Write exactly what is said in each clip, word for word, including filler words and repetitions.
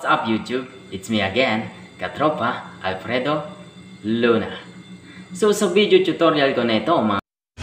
What's up YouTube? It's me again, Katropa Alfredo Luna. So sa video tutorial ko na ito mga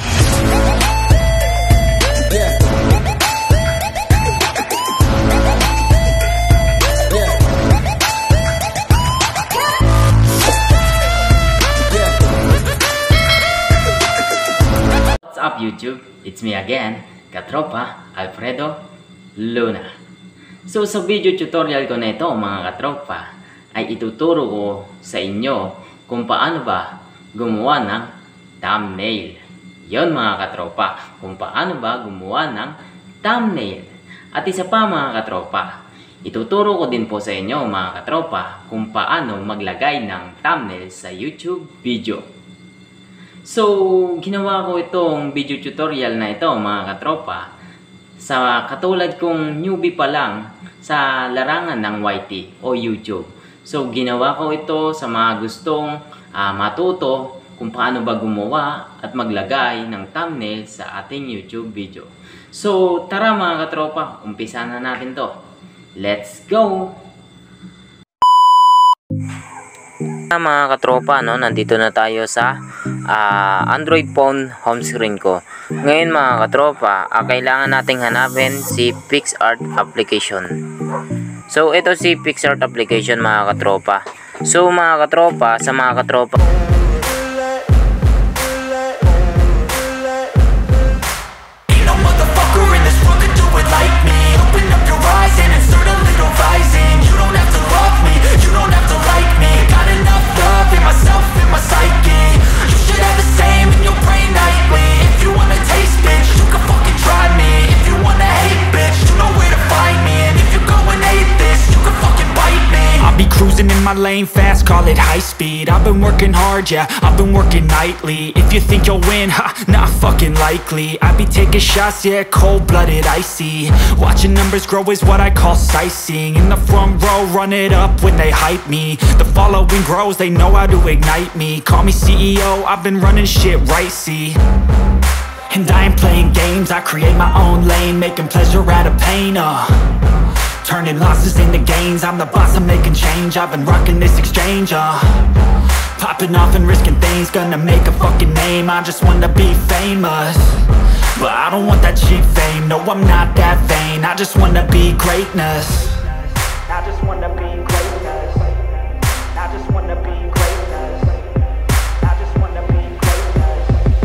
What's up YouTube? It's me again, Katropa Alfredo Luna. So sa video tutorial ko na ito mga katropa ay ituturo ko sa inyo kung paano ba gumawa ng thumbnail. Yon mga katropa, kung paano ba gumawa ng thumbnail. At isa pa mga katropa, ituturo ko din po sa inyo mga katropa kung paano maglagay ng thumbnail sa YouTube video. So ginawa ko itong video tutorial na ito mga katropa sa katulad kong newbie pa lang sa larangan ng Y T o YouTube. So ginawa ko ito sa mga gustong uh, matuto kung paano ba gumawa at maglagay ng thumbnail sa ating YouTube video. So tara mga katropa, umpisa na natin to. Let's go! Mga katropa, no, nandito na tayo sa uh, Android phone home screen ko. Ngayon mga katropa, uh, kailangan nating hanapin si PicsArt application. So ito si PicsArt application mga katropa. So mga katropa, sa mga katropa cruising in my lane fast, call it high speed. I've been working hard, yeah, I've been working nightly. If you think you'll win, ha, not fucking likely. I be taking shots, yeah, cold-blooded, icy. Watching numbers grow is what I call sightseeing. In the front row, run it up when they hype me. The following grows, they know how to ignite me. Call me C E O, I've been running shit right, see. And I ain't playing games, I create my own lane, making pleasure out of pain, uh turning losses into gains, I'm the boss, I'm making change. I've been rocking this exchange, uh popping off and risking things, gonna make a fucking name. I just wanna be famous, but I don't want that cheap fame. No, I'm not that vain, I just wanna be greatness. I just wanna be greatness. I just wanna be greatness. I just wanna be greatness.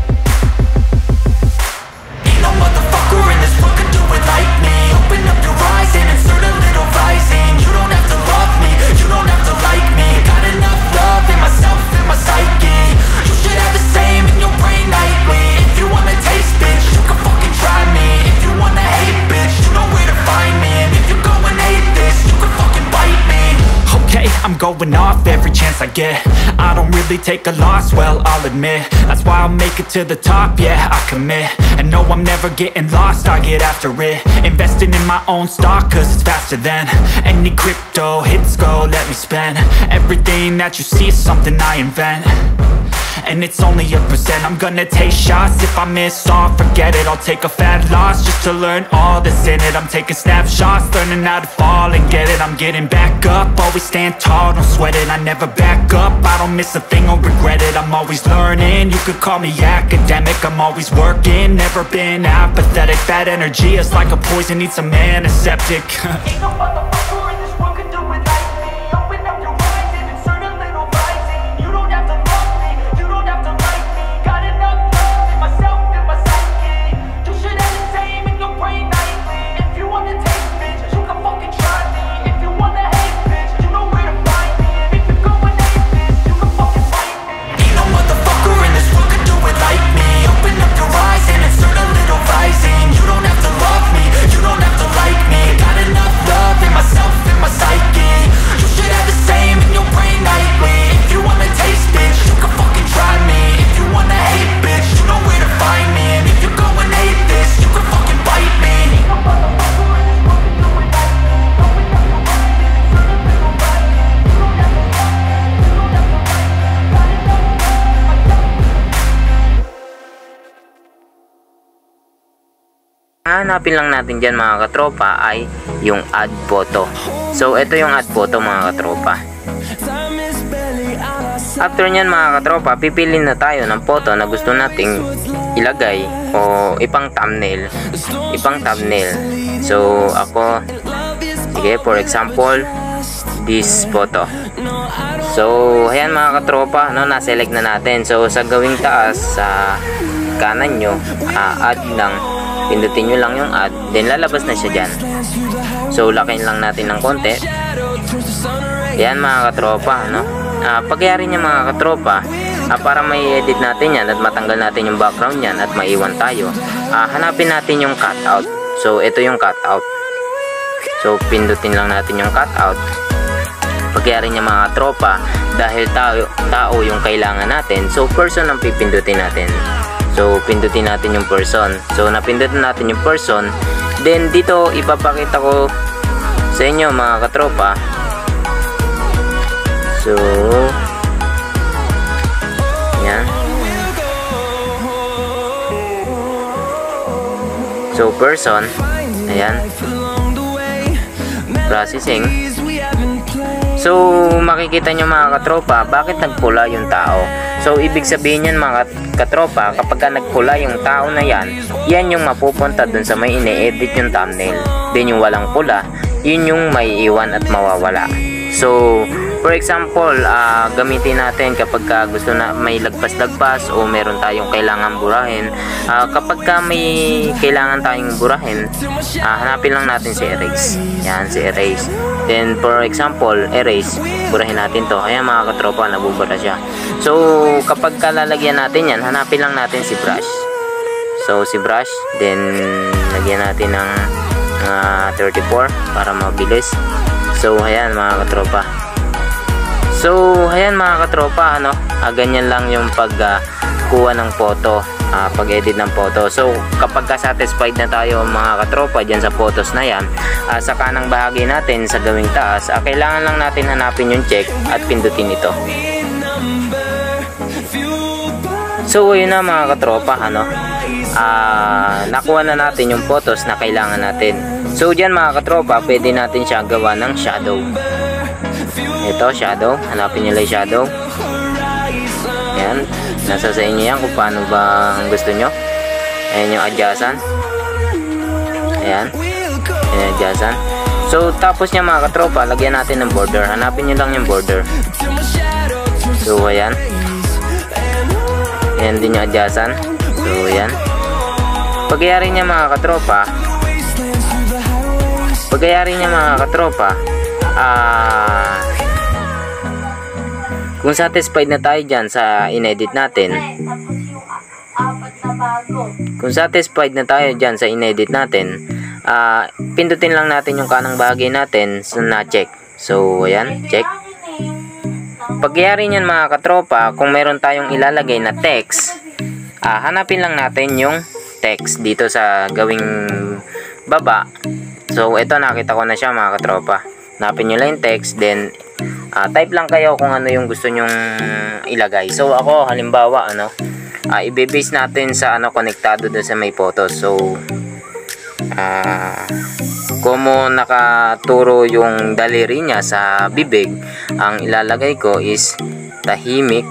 Ain't no motherfucker in this world can do it like me. Open up your eyes and insert a little rising. You don't have to love me, you don't have to like me. Got enough love in myself, in my psyche. You should have the same in your brain nightly. If you wanna taste, bitch, you can fucking try me. If you wanna hate, bitch, you know where to find me. And if you go and hate this, you can fucking bite me. Okay, I'm going off every chance I get. I don't really take a loss, well, I'll admit. That's why I'll make it to the top, yeah, I commit. And no, I'm never getting lost, I get after it. Investing in my own stock, cause it's faster than any crypto hits go, let me spend. Everything that you see is something I invent, and it's only a percent. I'm gonna take shots, if I miss all, forget it. I'll take a fat loss just to learn all that's in it. I'm taking snapshots, learning how to fall and get it. I'm getting back up, always stand tall, don't sweat it. I never back up, I don't miss a thing or regret it. I'm always learning, you could call me academic. I'm always working, never been apathetic. Bad energy is like a poison, needs some antiseptic. Ain't no motherfucker in this world can do it like me. Open up your eyes and insert a little rising. You don't have to love me, you don't have to like me. Got enough love in myself, in my psyche. You should have the same in your brain nightly. If you wanna taste, bitch, you can fucking try me. If you wanna hate, bitch, you know where to find me. And if you go and hate this, you can fucking fight me. Ain't no motherfucker in this world can do it like me. Open up your eyes and insert a little rising. You don't have to love me, you don't have to like me. Got enough love in my hahanapin lang natin dyan mga katropa ay yung add photo. So ito yung add photo mga katropa. After nyan mga katropa, pipili na tayo ng photo na gusto nating ilagay o ipang thumbnail. Ipang thumbnail. So ako, sige, for example, this photo. So ayan mga katropa, no, na-select na natin. So sa gawing taas, sa kanan nyo, uh, add lang, pindutin nyo lang yung add, then lalabas na siya dyan. So lakihin lang natin ng konti. Yan mga katropa, no? Uh, pagyari niya mga katropa, uh, para may edit natin yan at matanggal natin yung background yan at maiwan tayo, uh, hanapin natin yung cutout. So ito yung cutout. So pindutin lang natin yung cutout. Pagyari niya mga katropa, dahil tao, tao yung kailangan natin, so person ang pipindutin natin. So pindutin natin yung person. So napindutin natin yung person. Then dito ipapakita ko sa inyo mga katropa. So yan. So person, ayan, processing. So makikita nyo mga katropa, bakit nagpula yung tao. So ibig sabihin yan mga katropa, kapag ka nagpula yung tao na yan, yan yung mapupunta dun sa may ine-edit yung thumbnail. Then yung walang pula, yun yung may iwan at mawawala. So for example, uh, gamitin natin kapag ka gusto na may lagpas-lagpas o meron tayong kailangan burahin. Uh, kapag ka may kailangan tayong burahin, uh, hanapin lang natin si erase. Yan, si erase. Then for example, erase, burahin natin to. Ayan mga katropa, nabubura siya. So kapag ka lalagyan natin yan, hanapin lang natin si brush. So si brush, then lagyan natin ng uh, thirty-four para mabilis. So ayan mga katropa. So ayan mga katropa, ano, ah, ganyan lang yung pagkuha uh, ng photo, uh, pag-edit ng photo. So kapag ka-satisfied na tayo mga katropa dyan sa photos na yan, uh, sa kanang bahagi natin sa gawing taas, uh, kailangan lang natin hanapin yung check at pindutin ito. So yun na mga katropa, ano, uh, nakuha na natin yung photos na kailangan natin. So dyan mga katropa, pwede natin siya gawa ng shadow. Ito, shadow. Hanapin nyo lang shadow. Ayan. Nasa sa inyo yan kung paano ba ang gusto nyo. Ayan yung adjacent. Ayan. Ayan yung adjacent. So, tapos niya mga katropa, lagyan natin ng border. Hanapin nyo lang yung border. So, ayan. Ayan din yung adjacent. So, ayan. Pagyayari niya mga katropa, pagyayari niya mga katropa, ah... Uh, kung satisfied na tayo dyan sa inedit natin, kung satisfied na tayo dyan sa inedit natin, uh, pindutin lang natin yung kanang bahagi natin sa na-check. So, ayan, check. Pagyayari nyan mga katropa, kung meron tayong ilalagay na text, uh, hanapin lang natin yung text dito sa gawing baba. So, ito nakita ko na siya mga katropa. Hanapin nyo lang yung text, then Uh, type lang kayo kung ano yung gusto nyong ilagay. So ako halimbawa ano, uh, i-base natin sa ano konektado doon sa may photos. So uh, como nakaturo yung daliri niya sa bibig, ang ilalagay ko is tahimik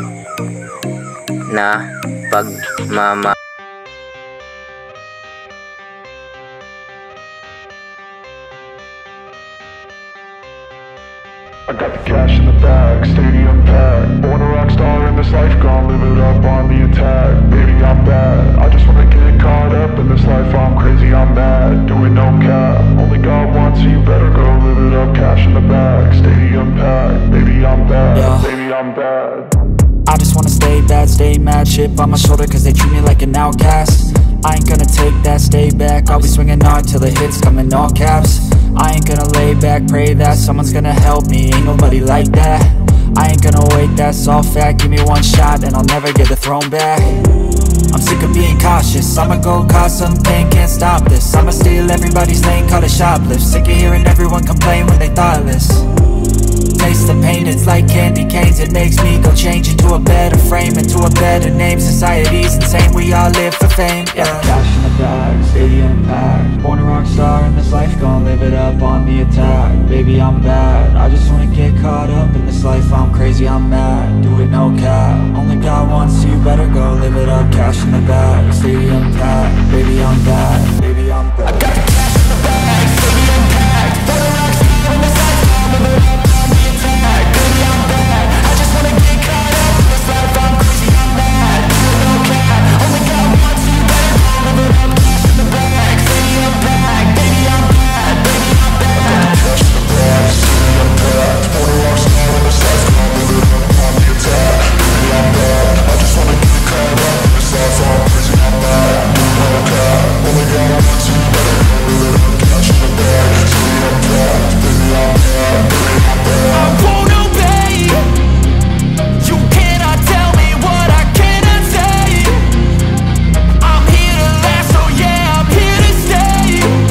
na pagmama. I got the cash in the bag, stadium packed. Born a rock star in this life, gonna live it up on the attack. Baby, I'm bad, I just wanna get caught up in this life. I'm crazy, I'm mad, doing no cap. Only God wants you, better go live it up. Cash in the bag, stadium packed. Baby, I'm bad, yeah. Baby, I'm bad. I just wanna stay bad, stay mad. Chip on my shoulder cause they treat me like an outcast. I ain't gonna take that, stay back. I'll be swinging hard till the hits come in all caps. I ain't gonna lay back, pray that someone's gonna help me. Ain't nobody like that. I ain't gonna wait, that's all fact. Give me one shot and I'll never get the throne back. I'm sick of being cautious, I'ma go cause something, can't stop this. I'ma steal everybody's lane, call it shoplift. Sick of hearing everyone complain when they thoughtless. Taste the pain, it's like candy canes. It makes me go change into a better frame, into a better name. Society's insane, we all live for fame, yeah. Cash in the bag, stadium packed. Born a rock star in this life, gonna live it up on the attack. Baby, I'm bad, I just wanna get caught up in this life. I'm crazy, I'm mad, do it no cap. Only God wants you, better go live it up. Cash in the bag, stadium packed. Baby, I'm bad, baby, I'm bad. I got the cash in the bag, stadium packed. Born a rock star in this life, gonna live it up on the attack. Baby, I'm bad, I just wanna get caught up in this life. I'm crazy, I'm mad, do it no cap. Only God wants you, better go live it up. Cash in the bag, stadium packed. Baby, I'm bad, baby, I'm bad. Cash in the bag, stadium packed. Born a rock star in this life, gonna live it up on the attack. Baby, I'm bad, I just wanna get caught up in this life. I'm crazy, I'm mad, do it no cap. Only God wants you, better go live it up. Cash in the bag, stadium packed. Baby, I'm bad, baby, I'm bad. I won't obey. You cannot tell me what I cannot say. I'm here to last, so yeah, I'm here to stay.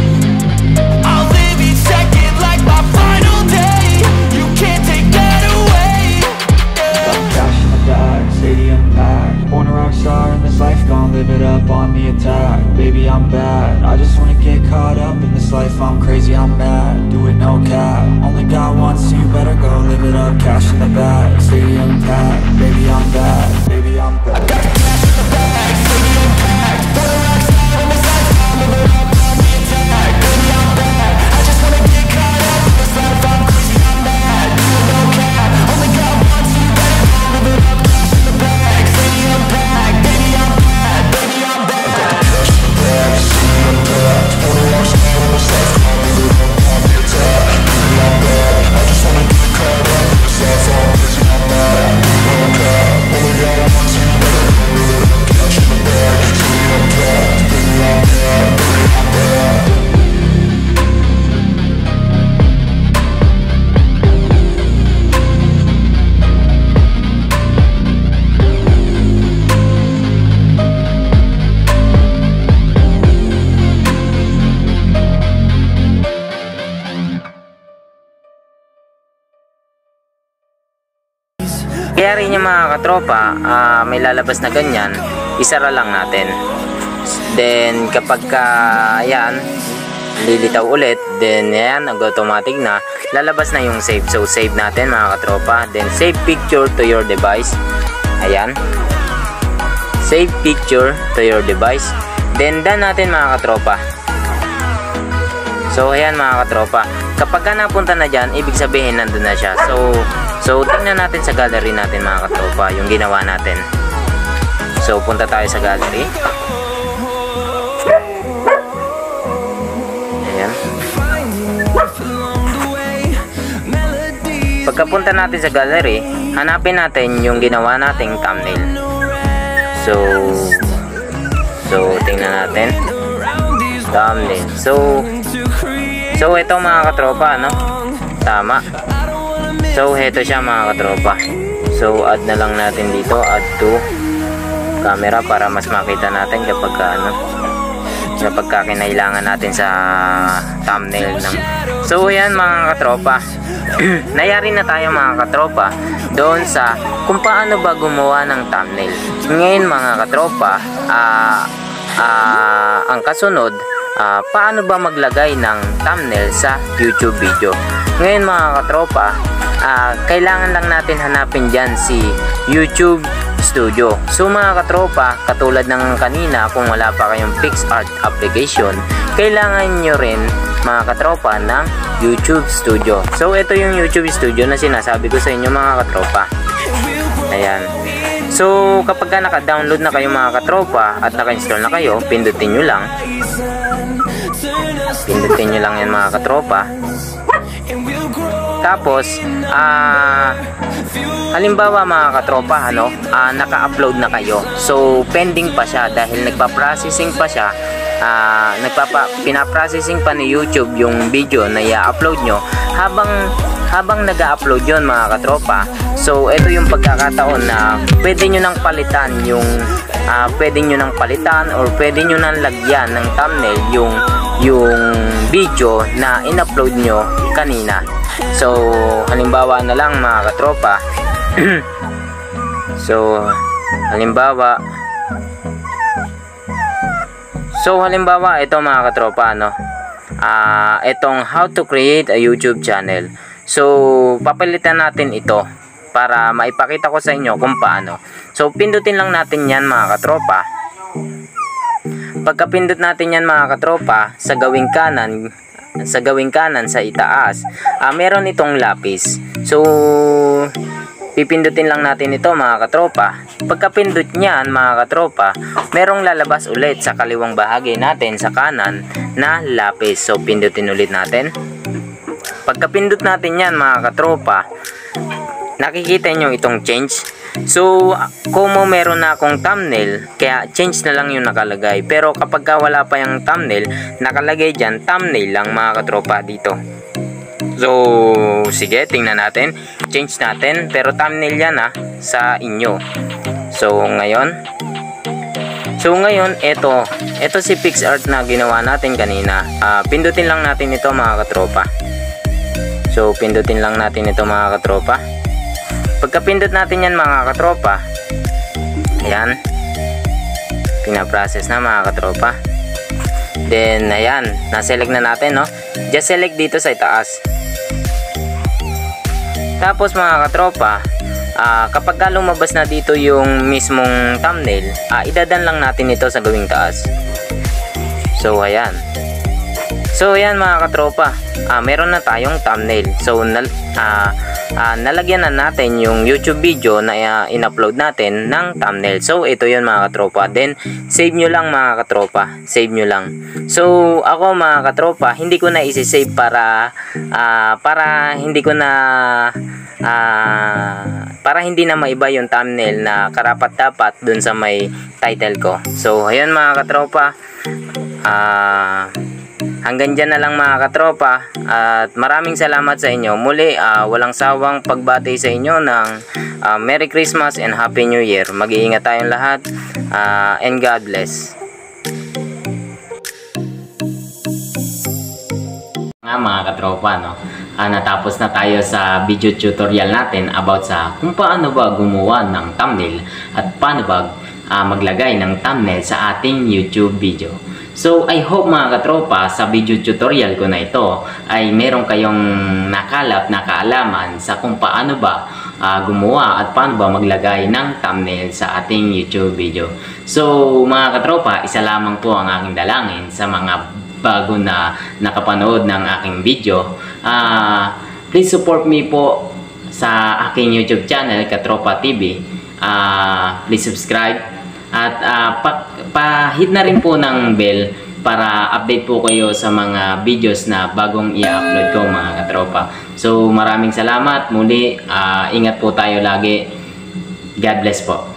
I'll live each second like my final day. You can't take that away. Got cash in the bag, stadium packed. Born a rock star in this life, gonna live it up on the attack. Baby, I'm bad, I just wanna get caught up in this life. I'm crazy, I'm mad, do it no cap. Only God wants you, better go live it up. Cash in the bag, stadium packed. Baby, I'm bad, baby, I'm bad. I got the cash in the bag, stadium packed. Born a rock star in this life, gonna live it up on the attack. Baby, I'm bad, I just wanna get caught up in this life. I'm crazy, I'm mad, do it no cap. Only God wants you, better go live it up. Cash in the bag, stadium packed. Baby, I'm bad, baby, I'm bad. I got the cash in the bag, stadium packed. Born a rock star in this life, gonna live it up on the attack. Baby, I'm bad, I just wanna get caught up in this life. I'm crazy, I'm mad, do it no cap. Only God wants you, better go live it up. Cash in the bag, stadium packed. Baby, I'm bad, baby, I'm bad. Kaya rin yung mga katropa, uh, may lalabas na ganyan, isara lang natin. Then kapag ka yan, lilitaw ulit, then yan, nag-automatic na, lalabas na yung save. So save natin mga katropa, then save picture to your device. Ayan, save picture to your device. Then done natin mga katropa. So ayan mga katropa, kapag ka napunta na dyan, ibig sabihin nandun na siya. So So tingnan natin sa gallery natin mga katropa yung ginawa natin. So punta tayo sa gallery. Ayan. Pagkapunta natin sa gallery, hanapin natin yung ginawa nating thumbnail. So So tingnan natin thumbnail. So So ito mga katropa, no? Tama. So heto siya mga katropa. So add na lang natin dito, add to camera para mas makita natin kapag ano, kapag kinailangan natin sa thumbnail ng. So ayan mga katropa. Nayari na tayo mga katropa doon sa kung paano ba gumawa ng thumbnail. Ngayon mga katropa, uh, uh, ang kasunod, uh, paano ba maglagay ng thumbnail sa YouTube video. Ngayon mga katropa, Uh, kailangan lang natin hanapin dyan si YouTube Studio. So mga katropa, katulad ng kanina, kung wala pa kayong PicsArt application, kailangan nyo rin mga katropa ng YouTube Studio. So ito yung YouTube Studio na sinasabi ko sa inyo mga katropa. Ayan. So kapag ka naka-download na kayo mga katropa at naka-install na kayo, pindutin nyo lang. Pindutin nyo lang yan mga katropa. Tapos, ah, uh, halimbawa mga katropa, ano, uh, naka-upload na kayo. So, pending pa siya dahil nagpa-processing pa siya. Uh, nagpapa, pinaprocessing pa ni YouTube yung video na i-upload nyo. Habang, habang nag-upload yun mga katropa, so, ito yung pagkakataon na pwede nyo nang palitan yung, uh, pwede nyo nang palitan or pwede nyo nang lagyan ng thumbnail yung, yung video na in-upload nyo kanina. So halimbawa na lang mga katropa, So halimbawa So halimbawa ito mga katropa, no, uh, itong how to create a YouTube channel. So papalitan natin ito para maipakita ko sa inyo kung paano. So pindutin lang natin yan mga katropa. Pagkapindot natin yan mga katropa, sa gawing kanan, sa gawing kanan sa itaas, uh, meron itong lapis. So pipindutin lang natin ito mga katropa. Pagkapindot niyan mga katropa, merong lalabas ulit sa kaliwang bahagi natin sa kanan na lapis. So pindutin ulit natin. Pagkapindot natin yan mga katropa, nakikita nyo itong change. So kung mo meron na akong thumbnail, kaya change na lang yung nakalagay. Pero kapag ka wala pa yung thumbnail, nakalagay dyan thumbnail lang mga katropa dito. So sige, tingnan natin, change natin, pero thumbnail yan ha, sa inyo. So ngayon So ngayon, ito ito si PixArt na ginawa natin kanina. uh, Pindutin lang natin ito mga katropa. So pindutin lang natin ito mga katropa. Pagkapindot natin yan mga katropa, ayan, pinaprocess na mga katropa. Then ayan, na-select na natin, no. Just select dito sa itaas. Tapos mga katropa, uh, kapag ka lumabas na dito yung mismong thumbnail, uh, idadan lang natin ito sa gawing taas. So ayan. So ayan mga katropa, uh, meron na tayong thumbnail. So nal uh, uh, nalagyan na natin yung YouTube video na uh, in-upload natin ng thumbnail. So ito yun mga katropa. Then save nyo lang mga katropa, save nyo lang. So ako mga katropa, hindi ko na isi-save para uh, para hindi ko na uh, para hindi na maiba yung thumbnail na karapat-dapat dun sa may title ko. So ayan mga katropa, ah uh, hanggang dyan na lang mga katropa, at maraming salamat sa inyo. Muli, uh, walang sawang pagbati sa inyo ng uh, Merry Christmas and Happy New Year. Mag-iingat tayong lahat, uh, and God bless. Nga mga katropa, no, uh, natapos na tayo sa video tutorial natin about sa kung paano ba gumawa ng thumbnail at paano ba uh, maglagay ng thumbnail sa ating YouTube video. So I hope mga katropa, sa video tutorial ko na ito ay meron kayong nakalap na kaalaman sa kung paano ba uh, gumawa at paano ba maglagay ng thumbnail sa ating YouTube video. So mga katropa, isa lamang po ang aking dalangin sa mga bago na nakapanood ng aking video. Uh, please support me po sa aking YouTube channel, Katropa T V. Uh, please subscribe. At uh, pa-hit na rin po ng bell para update po kayo sa mga videos na bagong i-upload ko mga katropa. So maraming salamat muli, uh, ingat po tayo lagi. God bless po.